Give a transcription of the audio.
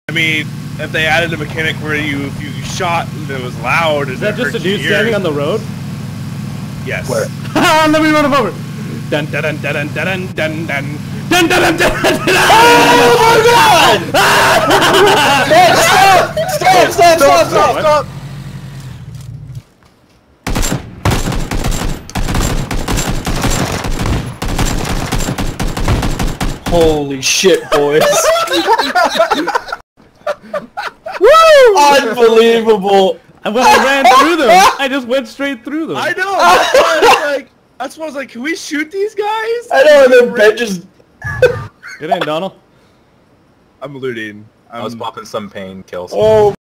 I mean, if they added a mechanic where if you shot and it was loud, is that just a dude standing on the road? Yes. Where? Let me run him over. Dun dun dun dun dun dun dun dun dun dun dun. Oh my God! Stop! Holy shit, boys! Woo! Unbelievable! And when I ran through them, I just went straight through them. I know. That's why I was like, can we shoot these guys? I know, and then Ben just... Get in, Donald. I'm looting. I was popping some pain kills. Oh.